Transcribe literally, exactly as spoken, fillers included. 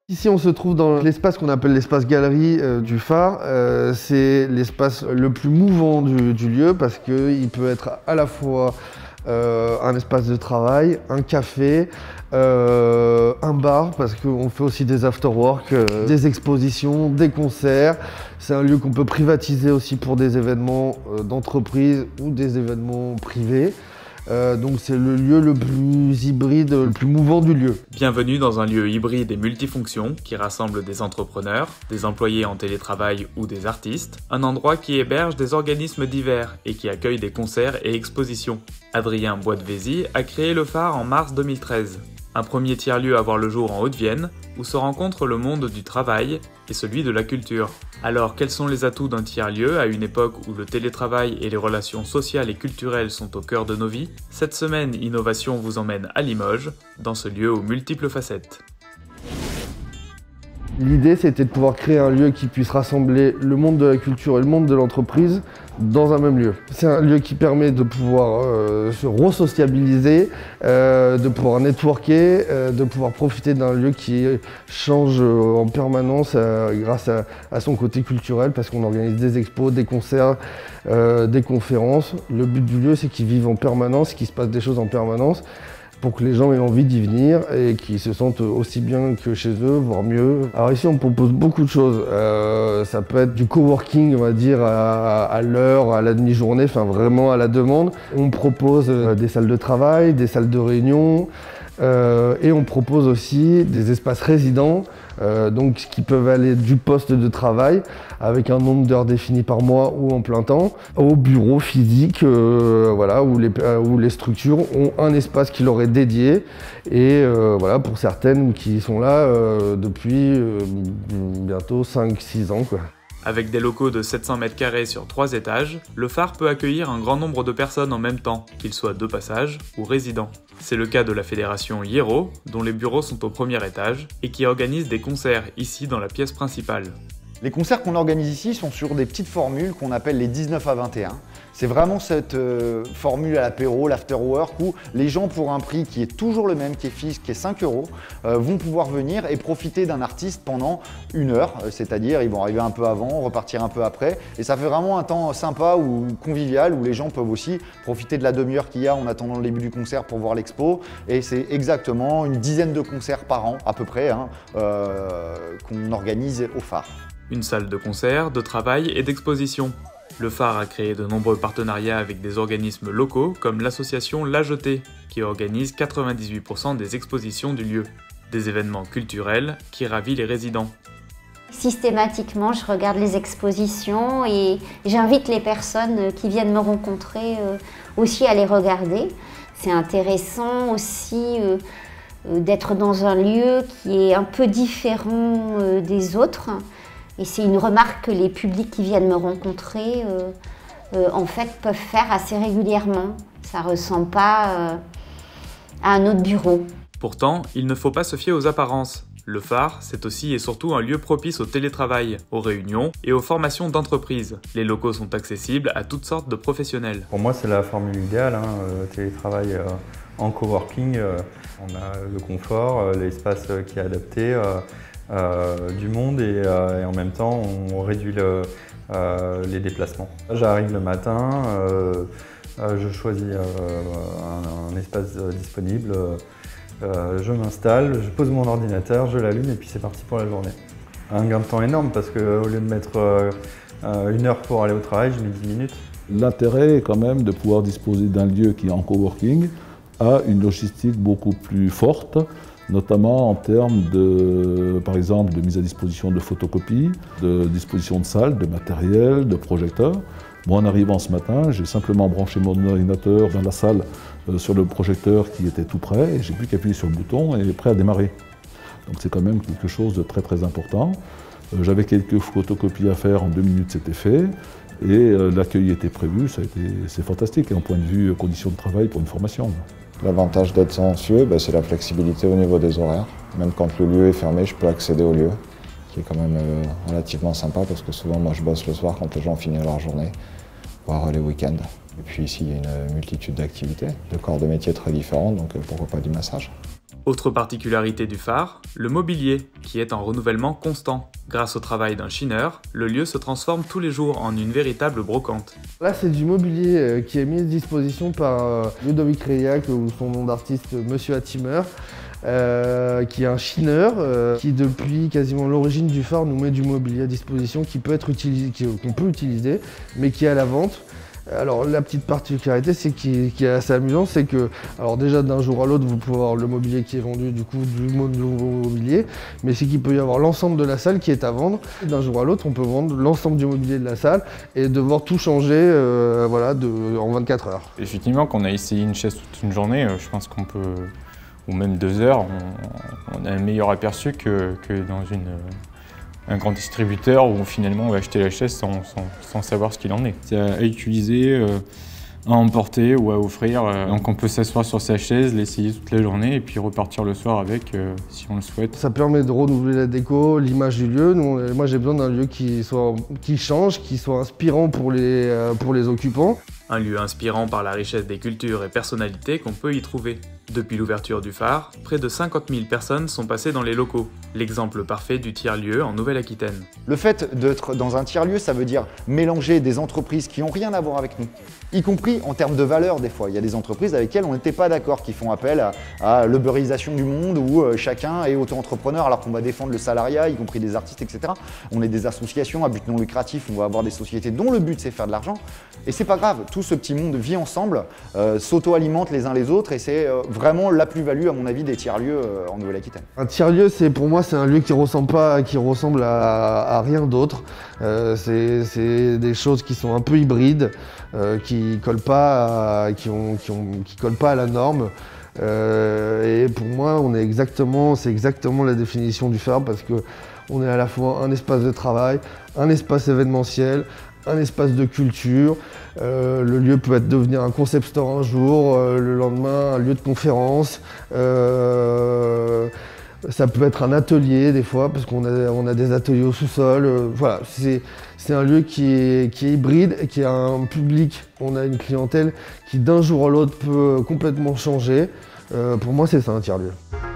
Ici, on se trouve dans l'espace qu'on appelle l'espace galerie euh, du phare. Euh, c'est l'espace le plus mouvant du, du lieu parce qu'il peut être à la fois euh, un espace de travail, un café, euh, un bar parce qu'on fait aussi des after-work, euh, des expositions, des concerts. C'est un lieu qu'on peut privatiser aussi pour des événements euh, d'entreprise ou des événements privés. Euh, donc c'est le lieu le plus hybride, le plus mouvant du lieu. Bienvenue dans un lieu hybride et multifonction qui rassemble des entrepreneurs, des employés en télétravail ou des artistes, un endroit qui héberge des organismes divers et qui accueille des concerts et expositions. Adrien Boisdevézy a créé le phare en mars deux mille treize, un premier tiers-lieu à voir le jour en Haute-Vienne où se rencontrent le monde du travail et celui de la culture. Alors, quels sont les atouts d'un tiers-lieu à une époque où le télétravail et les relations sociales et culturelles sont au cœur de nos vies? Cette semaine, Innovation vous emmène à Limoges, dans ce lieu aux multiples facettes. L'idée, c'était de pouvoir créer un lieu qui puisse rassembler le monde de la culture et le monde de l'entreprise dans un même lieu. C'est un lieu qui permet de pouvoir euh, se re-sociabiliser, euh, de pouvoir networker, euh, de pouvoir profiter d'un lieu qui change en permanence euh, grâce à, à son côté culturel parce qu'on organise des expos, des concerts, euh, des conférences. Le but du lieu, c'est qu'il vive en permanence, qu'il se passe des choses en permanence, pour que les gens aient envie d'y venir et qu'ils se sentent aussi bien que chez eux, voire mieux. Alors ici, on propose beaucoup de choses. Euh, ça peut être du coworking, on va dire, à, à l'heure, à la demi-journée, enfin vraiment à la demande. On propose euh, des salles de travail, des salles de réunion, euh, et on propose aussi des espaces résidents, euh, donc qui peuvent aller du poste de travail, avec un nombre d'heures défini par mois ou en plein temps, au bureau physique, euh, voilà, où, les, euh, où les structures ont un espace qui leur est dédié. Et euh, voilà, pour certaines qui sont là euh, depuis euh, bientôt cinq six ans, quoi. Avec des locaux de sept cents mètres carrés sur trois étages, le phare peut accueillir un grand nombre de personnes en même temps, qu'ils soient de passage ou résidents. C'est le cas de la fédération Hiero, dont les bureaux sont au premier étage, et qui organise des concerts ici dans la pièce principale. Les concerts qu'on organise ici sont sur des petites formules qu'on appelle les dix-neuf à vingt et un. C'est vraiment cette euh, formule à l'apéro, l'afterwork, où les gens, pour un prix qui est toujours le même, qui est fixe, qui est cinq euros, euh, vont pouvoir venir et profiter d'un artiste pendant une heure. C'est-à-dire, ils vont arriver un peu avant, repartir un peu après. Et ça fait vraiment un temps sympa ou convivial où les gens peuvent aussi profiter de la demi-heure qu'il y a en attendant le début du concert pour voir l'expo. Et c'est exactement une dizaine de concerts par an, à peu près, hein, euh, qu'on organise au phare. Une salle de concert, de travail et d'exposition. Le phare a créé de nombreux partenariats avec des organismes locaux comme l'association La Jetée, qui organise quatre-vingt-dix-huit pour cent des expositions du lieu. Des événements culturels qui ravit les résidents. Systématiquement, je regarde les expositions et j'invite les personnes qui viennent me rencontrer aussi à les regarder. C'est intéressant aussi d'être dans un lieu qui est un peu différent des autres. Et c'est une remarque que les publics qui viennent me rencontrer, euh, euh, en fait, peuvent faire assez régulièrement. Ça ne ressemble pas euh, à un autre bureau. Pourtant, il ne faut pas se fier aux apparences. Le phare, c'est aussi et surtout un lieu propice au télétravail, aux réunions et aux formations d'entreprise. Les locaux sont accessibles à toutes sortes de professionnels. Pour moi, c'est la formule idéale, hein, euh, télétravail euh, en coworking. Euh, on a le confort, euh, l'espace qui est adapté. Euh, Euh, du monde et, euh, et en même temps on réduit le, euh, les déplacements. J'arrive le matin, euh, euh, je choisis euh, un, un espace disponible, euh, je m'installe, je pose mon ordinateur, je l'allume et puis c'est parti pour la journée. Un gain de temps énorme parce qu'au lieu de mettre euh, une heure pour aller au travail, je mets dix minutes. L'intérêt est quand même de pouvoir disposer d'un lieu qui est en coworking à une logistique beaucoup plus forte, notamment en termes de, par exemple, de mise à disposition de photocopies, de disposition de salles, de matériel, de projecteurs. Moi, en arrivant ce matin, j'ai simplement branché mon ordinateur dans la salle euh, sur le projecteur qui était tout prêt et j'ai plus qu'à appuyer sur le bouton et prêt à démarrer. Donc c'est quand même quelque chose de très très important. Euh, J'avais quelques photocopies à faire, en deux minutes c'était fait. Et euh, l'accueil était prévu, ça a été, c'est fantastique, en point de vue conditions de travail pour une formation. L'avantage d'être silencieux, ben, c'est la flexibilité au niveau des horaires. Même quand le lieu est fermé, je peux accéder au lieu, qui est quand même euh, relativement sympa parce que souvent moi je bosse le soir quand les gens finissent leur journée, voire les week-ends. Et puis ici il y a une multitude d'activités, de corps de métiers très différents, donc euh, pourquoi pas du massage. Autre particularité du phare, le mobilier, qui est en renouvellement constant. Grâce au travail d'un chineur, le lieu se transforme tous les jours en une véritable brocante. Là, c'est du mobilier euh, qui est mis à disposition par euh, Ludovic Reillac, ou son nom d'artiste Monsieur Hatimer, euh, qui est un chineur euh, qui, depuis quasiment l'origine du phare, nous met du mobilier à disposition qui peut être utilisé, qu'on peut utiliser, mais qui est à la vente. Alors la petite particularité, c'est qui, qui est assez amusant, c'est que, alors déjà d'un jour à l'autre, vous pouvez avoir le mobilier qui est vendu, du coup du nouveau mobilier, mais c'est qu'il peut y avoir l'ensemble de la salle qui est à vendre. D'un jour à l'autre, on peut vendre l'ensemble du mobilier de la salle et devoir tout changer, euh, voilà, de, en vingt-quatre heures. Effectivement, quand on a essayé une chaise toute une journée, je pense qu'on peut, ou même deux heures, on, on a un meilleur aperçu que, que dans une un grand distributeur où finalement on va acheter la chaise sans, sans, sans savoir ce qu'il en est. C'est à utiliser, euh, à emporter ou à offrir. Euh, donc on peut s'asseoir sur sa chaise, l'essayer toute la journée et puis repartir le soir avec euh, si on le souhaite. Ça permet de renouveler la déco, l'image du lieu. Nous, moi j'ai besoin d'un lieu qui, soit, qui change, qui soit inspirant pour les, euh, pour les occupants. Un lieu inspirant par la richesse des cultures et personnalités qu'on peut y trouver. Depuis l'ouverture du phare, près de cinquante mille personnes sont passées dans les locaux, l'exemple parfait du tiers-lieu en Nouvelle-Aquitaine. Le fait d'être dans un tiers-lieu, ça veut dire mélanger des entreprises qui n'ont rien à voir avec nous, y compris en termes de valeur des fois. Il y a des entreprises avec lesquelles on n'était pas d'accord, qui font appel à, à l'uberisation du monde où euh, chacun est auto-entrepreneur alors qu'on va défendre le salariat, y compris des artistes, et cetera. On est des associations à but non lucratif, on va avoir des sociétés dont le but c'est faire de l'argent. Et c'est pas grave, tout ce petit monde vit ensemble, euh, s'auto-alimente les uns les autres et c'est euh, vraiment la plus-value à mon avis des tiers-lieux euh, en Nouvelle-Aquitaine. Un tiers-lieu, c'est pour moi, c'est un lieu qui ressemble pas, qui ressemble à, à rien d'autre. Euh, c'est des choses qui sont un peu hybrides, euh, qui collent pas, à, qui ont, qui ont, qui collent pas à la norme. Euh, et pour moi, on est exactement, c'est exactement la définition du phare parce que on est à la fois un espace de travail, un espace événementiel, un espace de culture. Euh, le lieu peut être devenir un concept store un jour, euh, le lendemain un lieu de conférence. Euh, ça peut être un atelier des fois parce qu'on a, on a des ateliers au sous-sol. Euh, voilà, c'est un lieu qui est, qui est hybride et qui a un public. On a une clientèle qui d'un jour à l'autre peut complètement changer. Euh, pour moi, c'est ça un tiers-lieu.